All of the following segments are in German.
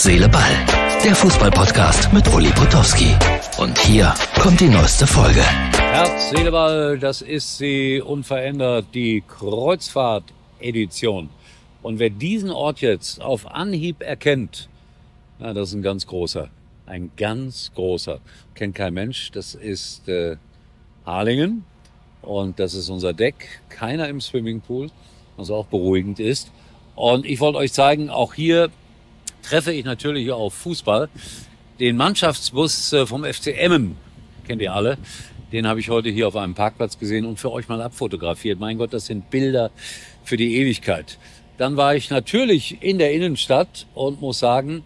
Herz, Seele, Ball. Der Fußball-Podcast mit Uli Potowski. Und hier kommt die neueste Folge. Herz, Seele, Ball, das ist sie unverändert, die Kreuzfahrt-Edition. Und wer diesen Ort jetzt auf Anhieb erkennt, na, das ist ein ganz großer. Ein ganz großer. Kennt kein Mensch, das ist Harlingen. Und das ist unser Deck. Keiner im Swimmingpool, was auch beruhigend ist. Und ich wollte euch zeigen, auch hier treffe ich natürlich auf Fußball. Den Mannschaftsbus vom FC Emmen, kennt ihr alle, den habe ich heute hier auf einem Parkplatz gesehen und für euch mal abfotografiert. Mein Gott, das sind Bilder für die Ewigkeit. Dann war ich natürlich in der Innenstadt und muss sagen,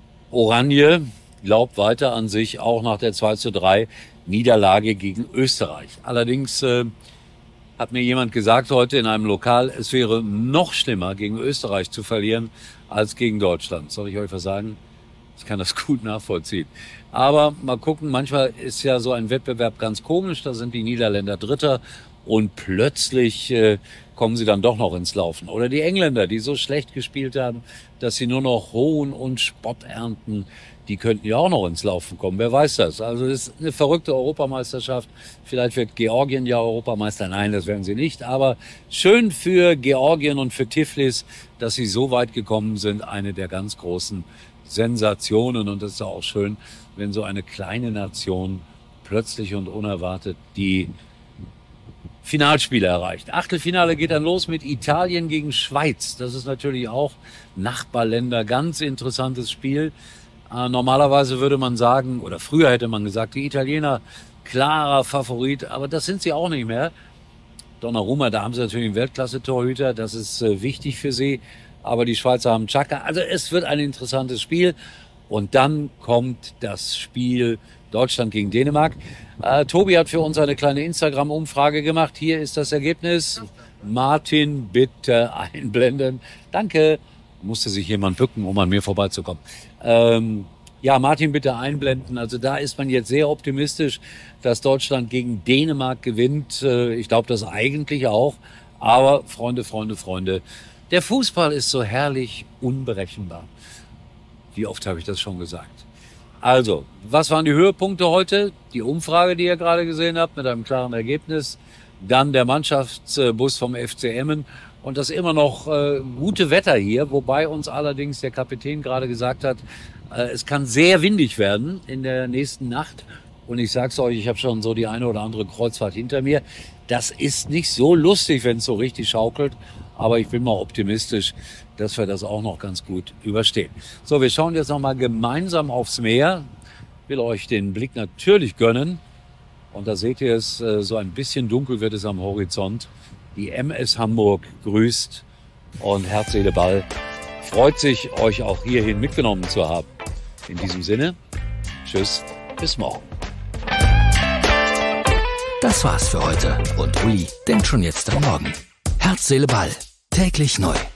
Oranje glaubt weiter an sich, auch nach der 2:3 Niederlage gegen Österreich. Allerdings hat mir jemand gesagt heute in einem Lokal, es wäre noch schlimmer, gegen Österreich zu verlieren, als gegen Deutschland. Soll ich euch was sagen? Ich kann das gut nachvollziehen. Aber mal gucken, manchmal ist ja so ein Wettbewerb ganz komisch. Da sind die Niederländer Dritter und plötzlich kommen sie dann doch noch ins Laufen. Oder die Engländer, die so schlecht gespielt haben, dass sie nur noch Hohn und Spott ernten. Die könnten ja auch noch ins Laufen kommen. Wer weiß das? Also es ist eine verrückte Europameisterschaft. Vielleicht wird Georgien ja Europameister. Nein, das werden sie nicht. Aber schön für Georgien und für Tiflis, dass sie so weit gekommen sind. Eine der ganz großen Sensationen. Und das ist auch schön, wenn so eine kleine Nation plötzlich und unerwartet die Finalspiele erreicht. Achtelfinale geht dann los mit Italien gegen Schweiz. Das ist natürlich auch Nachbarländer. Ganz interessantes Spiel. Normalerweise würde man sagen, oder früher hätte man gesagt, die Italiener klarer Favorit, aber das sind sie auch nicht mehr. Donnarumma, da haben sie natürlich einen Weltklasse-Torhüter, das ist wichtig für sie, aber die Schweizer haben Xhaka. Also es wird ein interessantes Spiel und dann kommt das Spiel Deutschland gegen Dänemark. Tobi hat für uns eine kleine Instagram-Umfrage gemacht. Hier ist das Ergebnis. Martin, bitte einblenden. Danke. Musste sich jemand bücken, um an mir vorbeizukommen. Ja, Martin, bitte einblenden. Also da ist man jetzt sehr optimistisch, dass Deutschland gegen Dänemark gewinnt. Ich glaube das eigentlich auch. Aber Freunde, der Fußball ist so herrlich unberechenbar. Wie oft habe ich das schon gesagt? Also, was waren die Höhepunkte heute? Die Umfrage, die ihr gerade gesehen habt, mit einem klaren Ergebnis. Dann der Mannschaftsbus vom FC Emmen. Und das immer noch gute Wetter hier, wobei uns allerdings der Kapitän gerade gesagt hat, es kann sehr windig werden in der nächsten Nacht. Und ich sag's euch, ich habe schon so die eine oder andere Kreuzfahrt hinter mir. Das ist nicht so lustig, wenn es so richtig schaukelt. Aber ich bin mal optimistisch, dass wir das auch noch ganz gut überstehen. So, wir schauen jetzt noch mal gemeinsam aufs Meer. Will euch den Blick natürlich gönnen. Und da seht ihr es, so ein bisschen dunkel wird es am Horizont. Die MS Hamburg grüßt und Herz, Seele, Ball freut sich, euch auch hierhin mitgenommen zu haben. In diesem Sinne, tschüss, bis morgen. Das war's für heute und Uli denkt schon jetzt an morgen. Herz, Seele, Ball. Täglich neu.